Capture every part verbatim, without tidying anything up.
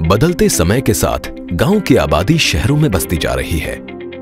बदलते समय के साथ गांव की आबादी शहरों में बसती जा रही है,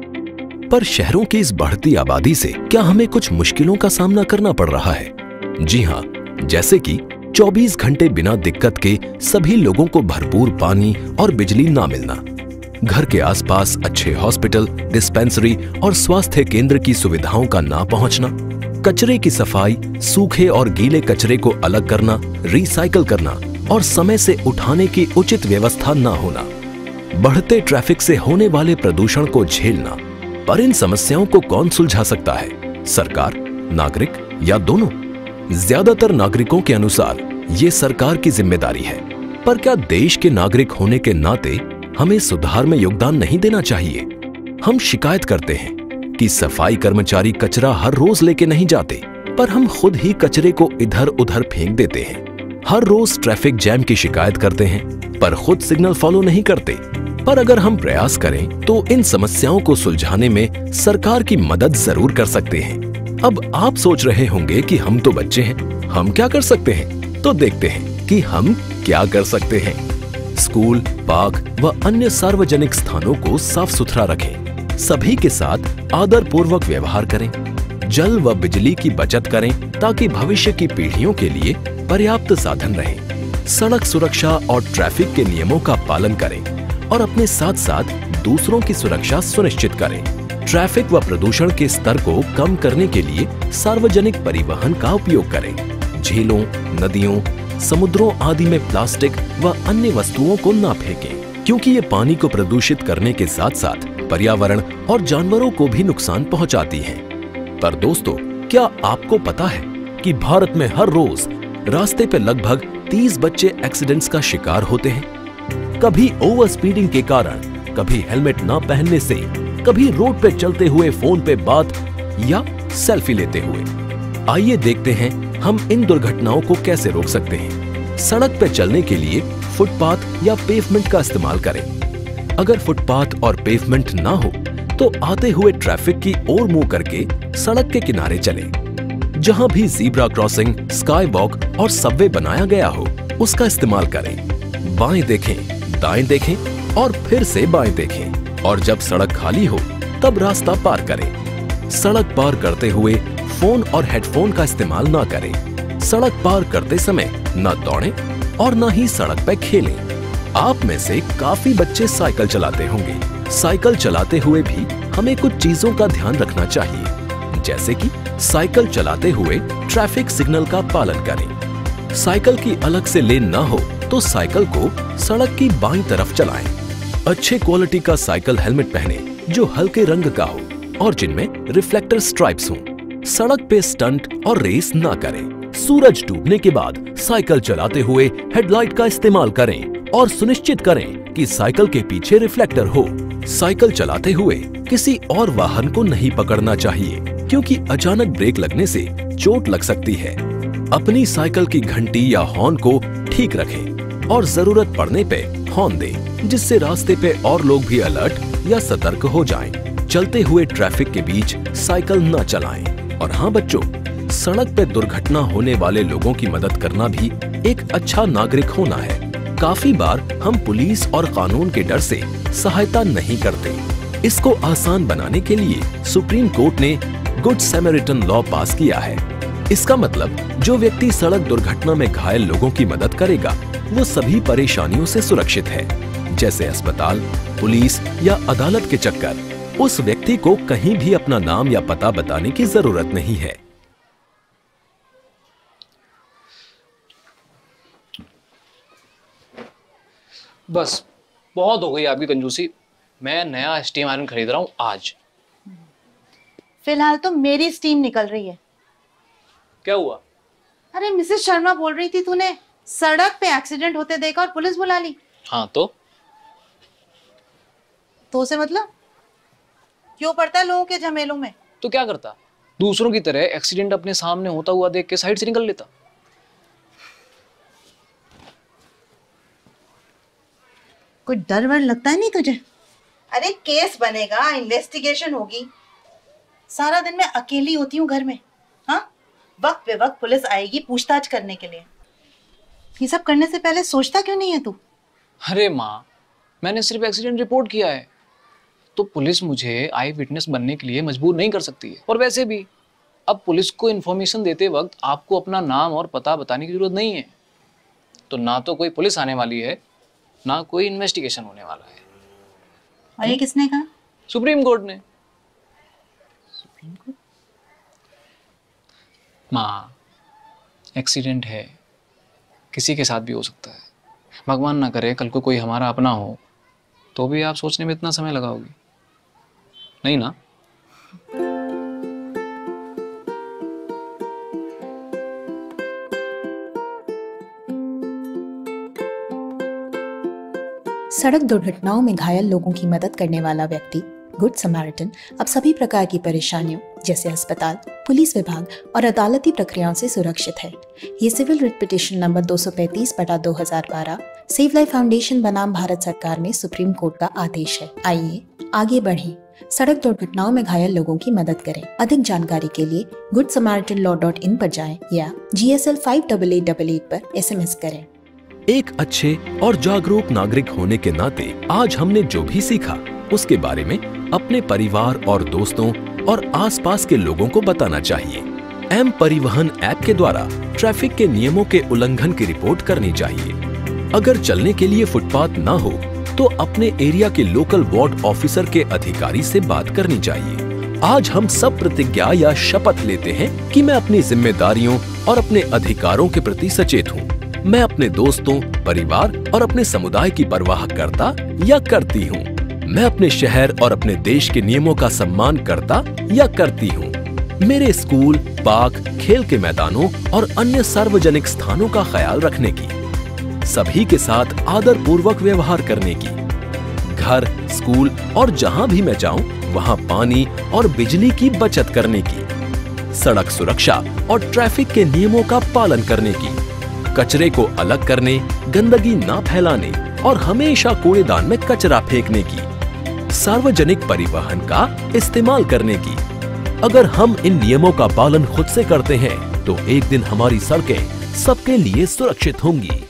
पर शहरों की इस बढ़ती आबादी से क्या हमें कुछ मुश्किलों का सामना करना पड़ रहा है? जी हां, जैसे कि चौबीस घंटे बिना दिक्कत के सभी लोगों को भरपूर पानी और बिजली ना मिलना, घर के आसपास अच्छे हॉस्पिटल, डिस्पेंसरी और स्वास्थ्य केंद्र की सुविधाओं का ना पहुंचना, कचरे की सफाई, सूखे और गीले कचरे को अलग करना, रिसाइकल करना और समय से उठाने की उचित व्यवस्था ना होना, बढ़ते ट्रैफिक से होने वाले प्रदूषण को झेलना। पर इन समस्याओं को कौन सुलझा सकता है? सरकार, नागरिक या दोनों? ज्यादातर नागरिकों के अनुसार ये सरकार की जिम्मेदारी है, पर क्या देश के नागरिक होने के नाते हमें सुधार में योगदान नहीं देना चाहिए? हम शिकायत करते हैं कि सफाई कर्मचारी कचरा हर रोज लेके नहीं जाते, पर हम खुद ही कचरे को इधर उधर फेंक देते हैं। हर रोज ट्रैफिक जैम की शिकायत करते हैं, पर खुद सिग्नल फॉलो नहीं करते। पर अगर हम प्रयास करें तो इन समस्याओं को सुलझाने में सरकार की मदद जरूर कर सकते हैं। अब आप सोच रहे होंगे कि हम तो बच्चे हैं, हम क्या कर सकते हैं? तो देखते हैं कि हम क्या कर सकते हैं। स्कूल, पार्क व अन्य सार्वजनिक स्थानों को साफ सुथरा रखें, सभी के साथ आदर पूर्वक व्यवहार करें, जल व बिजली की बचत करें ताकि भविष्य की पीढ़ियों के लिए पर्याप्त साधन रहें। सड़क सुरक्षा और ट्रैफिक के नियमों का पालन करें और अपने साथ साथ दूसरों की सुरक्षा सुनिश्चित करें। ट्रैफिक व प्रदूषण के स्तर को कम करने के लिए सार्वजनिक परिवहन का उपयोग करें। झीलों, नदियों, समुद्रों आदि में प्लास्टिक व अन्य वस्तुओं को न फेंकें, क्योंकि ये पानी को प्रदूषित करने के साथ साथ पर्यावरण और जानवरों को भी नुकसान पहुंचाती हैं। पर दोस्तों, क्या आपको पता है कि भारत में हर रोज रास्ते पे लगभग तीस बच्चे एक्सीडेंट्स का शिकार होते हैं? कभी ओवर स्पीडिंग के कारण, कभी हेलमेट ना पहनने से, कभी रोड पे चलते हुए फोन पे बात या सेल्फी लेते हुए। आइए देखते हैं हम इन दुर्घटनाओं को कैसे रोक सकते हैं। सड़क पे चलने के लिए फुटपाथ या पेवमेंट का इस्तेमाल करें। अगर फुटपाथ और पेवमेंट ना हो तो आते हुए ट्रैफिक की ओर मुंह करके सड़क के किनारे चलें। जहां भी ज़ीब्रा क्रॉसिंग, स्काई वॉक और सबवे बनाया गया हो, उसका इस्तेमाल करें। बाएं देखें, दाएं देखें और फिर से बाएं देखें, और जब सड़क खाली हो तब रास्ता पार करें। सड़क पार करते हुए फोन और हेडफोन का इस्तेमाल ना करें। सड़क पार करते समय न दौड़ें और न ही सड़क पर खेलें। आप में से काफी बच्चे साइकिल चलाते होंगे। साइकिल चलाते हुए भी हमें कुछ चीजों का ध्यान रखना चाहिए, जैसे कि साइकिल चलाते हुए ट्रैफिक सिग्नल का पालन करें। साइकिल की अलग से लेन ना हो तो साइकिल को सड़क की बाईं तरफ चलाएं। अच्छे क्वालिटी का साइकिल हेलमेट पहने जो हल्के रंग का हो और जिनमें रिफ्लेक्टर स्ट्राइप्स हों। सड़क पे स्टंट और रेस ना करें। सूरज डूबने के बाद साइकिल चलाते हुए हेडलाइट का इस्तेमाल करें और सुनिश्चित करें कि साइकिल के पीछे रिफ्लेक्टर हो। साइकिल चलाते हुए किसी और वाहन को नहीं पकड़ना चाहिए, क्योंकि अचानक ब्रेक लगने से चोट लग सकती है। अपनी साइकिल की घंटी या हॉर्न को ठीक रखें और जरूरत पड़ने पे हॉर्न दें, जिससे रास्ते पे और लोग भी अलर्ट या सतर्क हो जाएं। चलते हुए ट्रैफिक के बीच साइकिल न चलाएं। और हाँ बच्चों, सड़क पे दुर्घटना होने वाले लोगों की मदद करना भी एक अच्छा नागरिक होना है। काफी बार हम पुलिस और कानून के डर से सहायता नहीं करते। इसको आसान बनाने के लिए सुप्रीम कोर्ट ने गुड सैमरिटन लॉ पास किया है। इसका मतलब जो व्यक्ति सड़क दुर्घटना में घायल लोगों की मदद करेगा वो सभी परेशानियों से सुरक्षित है, जैसे अस्पताल, पुलिस या अदालत के चक्कर। उस व्यक्ति को कहीं भी अपना नाम या पता बताने की जरूरत नहीं है। बस बहुत हो गई आपकी कंजूसी। मैं नया स्टीम आयरन खरीद रहा हूँ आज। फिलहाल तो मेरी स्टीम निकल रही है। क्या हुआ? अरे मिसेस शर्मा बोल रही थी तूने सड़क पे एक्सीडेंट होते देखा और पुलिस बुला ली। हाँ तो तो से मतलब क्यों पड़ता है लोगों के झमेलों में? तो क्या करता, दूसरों की तरह एक्सीडेंट अपने सामने होता हुआ देख के साइड से निकल लेता। कोई डर वर लगता है नहीं तुझे? अरे केस बनेगा, इन्वेस्टिगेशन होगी। सारा दिन मैं अकेली होती हूँ घर में। हाँ, वक्त पे वक्त पुलिस आएगी पूछताछ करने के लिए। ये सब करने से पहले सोचता क्यों नहीं है तू? अरे माँ, मैंने सिर्फ एक्सीडेंट रिपोर्ट किया है, तो पुलिस मुझे आई विटनेस बनने के लिए मजबूर नहीं कर सकती है। और वैसे भी अब पुलिस को इन्फॉर्मेशन देते वक्त आपको अपना नाम और पता बताने की जरूरत नहीं है। तो ना तो कोई पुलिस आने वाली है, ना कोई इन्वेस्टिगेशन होने वाला है। और ये किसने कहा? सुप्रीम कोर्ट ने। Supreme court? माँ, एक्सीडेंट है, किसी के साथ भी हो सकता है। भगवान ना करे कल को कोई हमारा अपना हो, तो भी आप सोचने में इतना समय लगाओगी? नहीं ना? सड़क दुर्घटनाओं में घायल लोगों की मदद करने वाला व्यक्ति गुड समैरिटन अब सभी प्रकार की परेशानियों जैसे अस्पताल, पुलिस विभाग और अदालती प्रक्रियाओं से सुरक्षित है। ये सिविल रिट पिटीशन नंबर दो सौ पैंतीस बटा दो हज़ार बारह सेव लाइफ फाउंडेशन बनाम भारत सरकार में सुप्रीम कोर्ट का आदेश है। आइए आगे बढ़ें, सड़क दुर्घटनाओं में घायल लोगों की मदद करें। अधिक जानकारी के लिए good samaritan law dot in पर जाएं या G S L five double eight double eight पर एस एम एस करें। एक अच्छे और जागरूक नागरिक होने के नाते आज हमने जो भी सीखा उसके बारे में अपने परिवार और दोस्तों और आसपास के लोगों को बताना चाहिए। एम परिवहन ऐप के द्वारा ट्रैफिक के नियमों के उल्लंघन की रिपोर्ट करनी चाहिए। अगर चलने के लिए फुटपाथ ना हो तो अपने एरिया के लोकल वार्ड ऑफिसर के अधिकारी से बात करनी चाहिए। आज हम सब प्रतिज्ञा या शपथ लेते हैं कि मैं अपनी जिम्मेदारियों और अपने अधिकारों के प्रति सचेत हूँ। मैं अपने दोस्तों, परिवार और अपने समुदाय की परवाह करता या करती हूँ। मैं अपने शहर और अपने देश के नियमों का सम्मान करता या करती हूँ। मेरे स्कूल, पार्क, खेल के मैदानों और अन्य सार्वजनिक स्थानों का ख्याल रखने की, सभी के साथ आदर पूर्वक व्यवहार करने की, घर, स्कूल और जहाँ भी मैं जाऊँ वहाँ पानी और बिजली की बचत करने की, सड़क सुरक्षा और ट्रैफिक के नियमों का पालन करने की, कचरे को अलग करने, गंदगी ना फैलाने और हमेशा कूड़ेदान में कचरा फेंकने की, सार्वजनिक परिवहन का इस्तेमाल करने की। अगर हम इन नियमों का पालन खुद से करते हैं तो एक दिन हमारी सड़कें सबके लिए सुरक्षित होंगी।